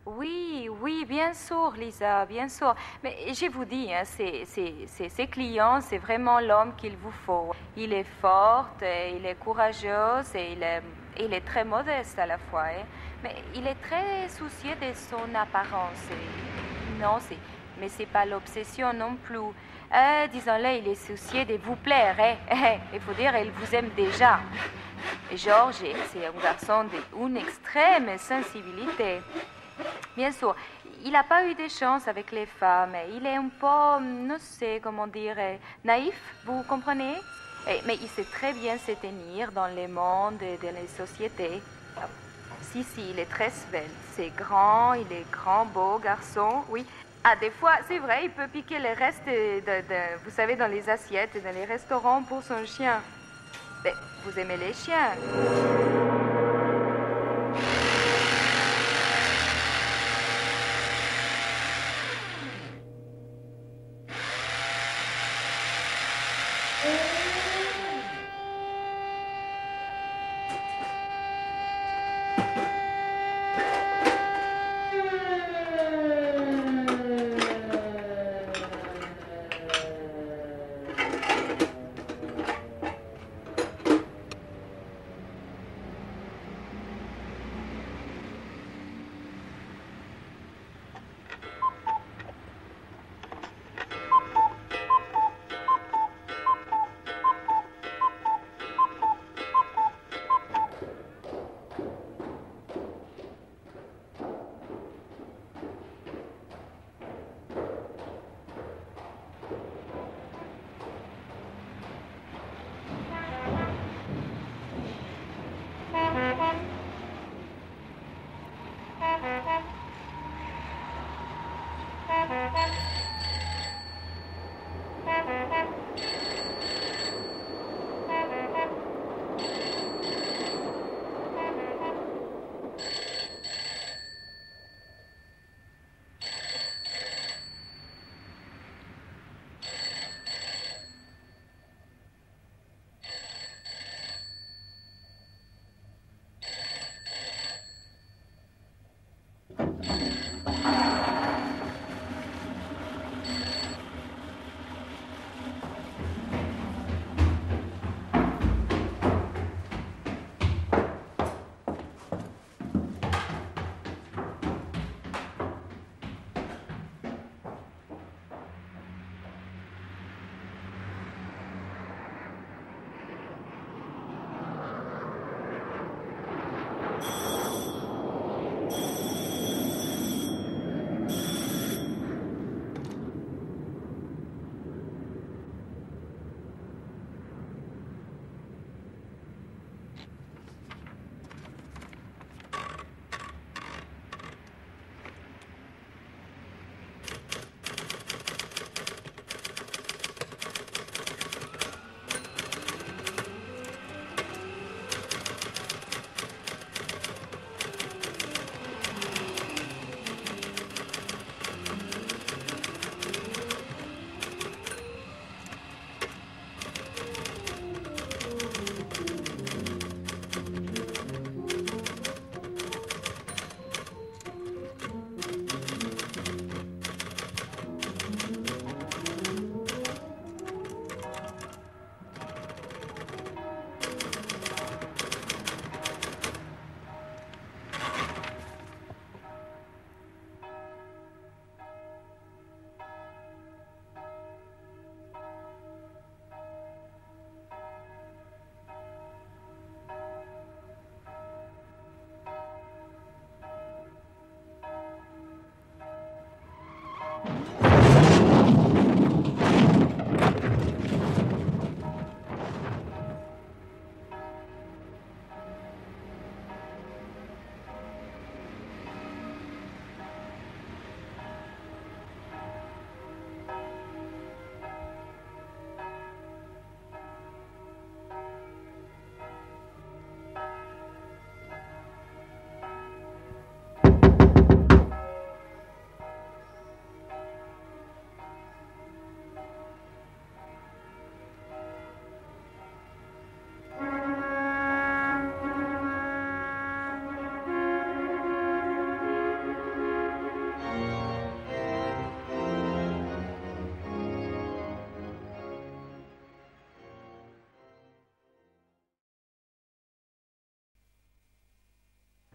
Oui, oui, bien sûr, Lisa, bien sûr. Mais je vous dis, hein, ces clients, c'est vraiment l'homme qu'il vous faut. Il est fort, et il est courageux et il est très modeste à la fois, hein. Mais il est très soucieux de son apparence. Non, mais c'est pas l'obsession non plus. Disons-le, il est soucieux de vous plaire, hein. Il faut dire, il vous aime déjà. Et Georges, c'est un garçon d'une extrême sensibilité. Bien sûr, il n'a pas eu de chance avec les femmes. Il est un peu, ne sais comment dire, naïf, vous comprenez? Mais il sait très bien se tenir dans le monde et dans les sociétés. Si, il est très svelte. C'est grand, il est grand, beau garçon, oui. Ah, des fois, c'est vrai, il peut piquer les restes, vous savez, dans les assiettes, dans les restaurants pour son chien. Mais vous aimez les chiens?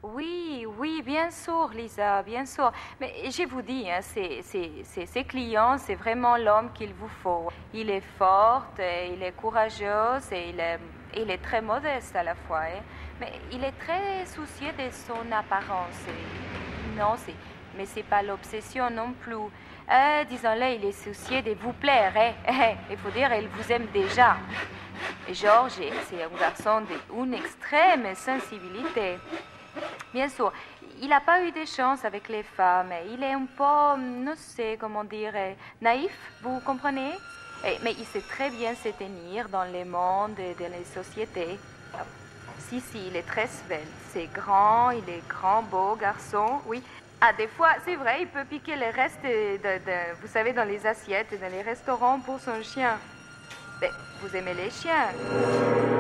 Oui, oui, bien sûr, Lisa, bien sûr. Mais je vous dis, hein, ces clients, c'est vraiment l'homme qu'il vous faut. Il est fort, et il est courageux et il est très modeste à la fois, hein. Mais il est très soucieux de son apparence. Non, mais c'est pas l'obsession non plus. Disons-le, il est soucieux de vous plaire, hein. Il faut dire, il vous aime déjà. Et Georges, c'est un garçon d'une extrême sensibilité. Bien sûr, il n'a pas eu de chance avec les femmes. Il est un peu, ne sais comment dire, naïf, vous comprenez? Mais il sait très bien se tenir dans le monde et dans les sociétés. Ah, si, il est très svelte. Il est grand, beau garçon, oui. Ah, des fois, c'est vrai, il peut piquer les restes, vous savez, dans les assiettes, dans les restaurants pour son chien. Mais vous aimez les chiens?